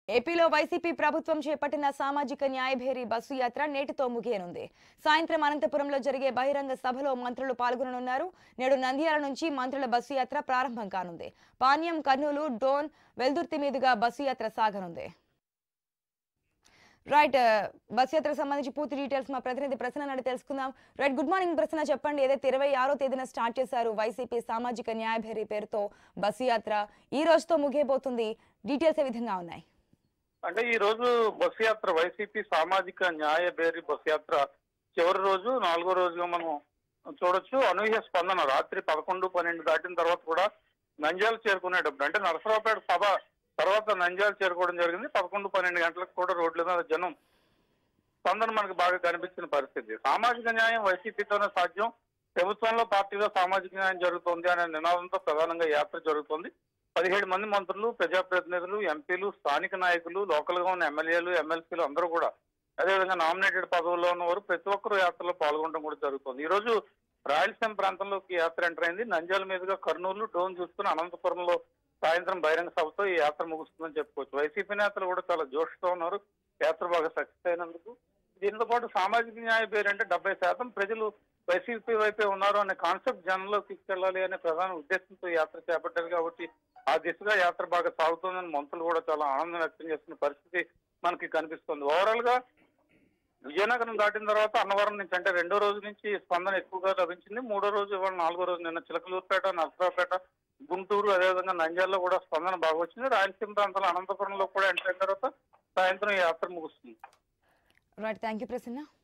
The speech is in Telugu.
ఏపీలో వైసీపీ ప్రభుత్వం చేపట్టిన సామాజిక న్యాయభేరి బస్సు యాత్ర నేటితో ముగియనుంది. సాయంత్రం అనంతపురంలో జరిగే బహిరంగ సభలో మంత్రులు పాల్గొననున్నారు. నేడు నంద్యాల నుంచి మంత్రుల బస్సు యాత్ర ప్రారంభం కానుంది. పాణ్యం, కర్నూలు, డోన్, వెల్దుర్తి మీదుగా బస్సు యాత్ర సాగనుంది. రైట్, బస్ యాత్రకు సంబంధించి పూర్తి డీటెయిల్స్ మా ప్రతినిధి ప్రసన్న అడిగి తెలుసుకుందాం. రైట్, గుడ్ మార్నింగ్ ప్రసన్న, చెప్పండి. ఏదైతే 26వ తేదీన స్టార్ట్ చేశారు వైసీపీ సామాజిక న్యాయభేరి పేరుతో బస్సు యాత్ర, ఈ రోజుతో ముగియబోతుంది. డీటెయిల్స్ ఏ విధంగా ఉన్నాయి? అంటే ఈ రోజు బస్సు యాత్ర వైసీపీ సామాజిక న్యాయ బేరీ బస్సు యాత్ర చివరి రోజు, 4వ రోజుగా మనం చూడొచ్చు. అనూహ్య స్పందన రాత్రి 11-12 దాటిన తర్వాత కూడా నంద్యాల చేరుకునేటప్పుడు, అంటే నరసరావుపేట సభ తర్వాత నంద్యాల చేరుకోవడం జరిగింది. 11-12 గంటలకు కూడా రోడ్ల మీద జనం స్పందన మనకు బాగా కనిపించిన పరిస్థితి. సామాజిక న్యాయం వైసీపీతోనే సాధ్యం, ప్రభుత్వంలో పార్టీలో సామాజిక న్యాయం జరుగుతోంది అనే నినాదంతో ప్రధానంగా యాత్ర జరుగుతోంది. 17 మంది మంత్రులు, ప్రజాప్రతినిధులు, ఎంపీలు, స్థానిక నాయకులు, లోకల్ గా ఉన్న ఎమ్మెల్యేలు, ఎమ్మెల్సీలు అందరూ కూడా, అదేవిధంగా నామినేటెడ్ పదవుల్లో ఉన్నవారు ప్రతి ఒక్కరూ యాత్రలో పాల్గొనడం కూడా జరుగుతుంది. ఈ రోజు రాయలసీమ ప్రాంతంలోకి యాత్ర ఎంటర్ అయింది. నంద్యాల మీదుగా కర్నూలు, డోన్ చూసుకుని అనంతపురంలో సాయంత్రం బహిరంగ సభతో ఈ యాత్ర ముగుస్తుందని చెప్పుకోవచ్చు. వైసీపీ నేతలు కూడా చాలా జోష్తో ఉన్నారు యాత్ర బాగా సక్సెస్ అయినందుకు. దీంతో పాటు సామాజిక న్యాయ పేరు అంటే 70% ప్రజలు వైసీపీ వైపే ఉన్నారు అనే కాన్సెప్ట్ జనంలో తీసుకెళ్లాలి అనే ప్రధాన ఉద్దేశంతో యాత్ర చేపట్టారు. కాబట్టి ఆ దిశగా యాత్ర బాగా సాగుతుందని మంత్రులు కూడా చాలా ఆనందం వ్యక్తం చేస్తున్న పరిస్థితి మనకి కనిపిస్తుంది. ఓవరాల్ గా విజయనగరం దాటిన తర్వాత అన్నవరం నుంచి, అంటే 2వ రోజు నుంచి స్పందన ఎక్కువగా లభించింది. 3వ రోజు, ఇవాళ 4వ రోజు నిన్న చిలకలూరుపేట, నరసరావుపేట, గుంటూరు, అదేవిధంగా నంద్యాలలో కూడా స్పందన బాగా వచ్చింది. రాయలసీమ ప్రాంతంలో అనంతపురంలో కూడా ఎంటర్ అయిన తర్వాత సాయంత్రం యాత్ర ముగుస్తుంది. Right, thank you Prasanna.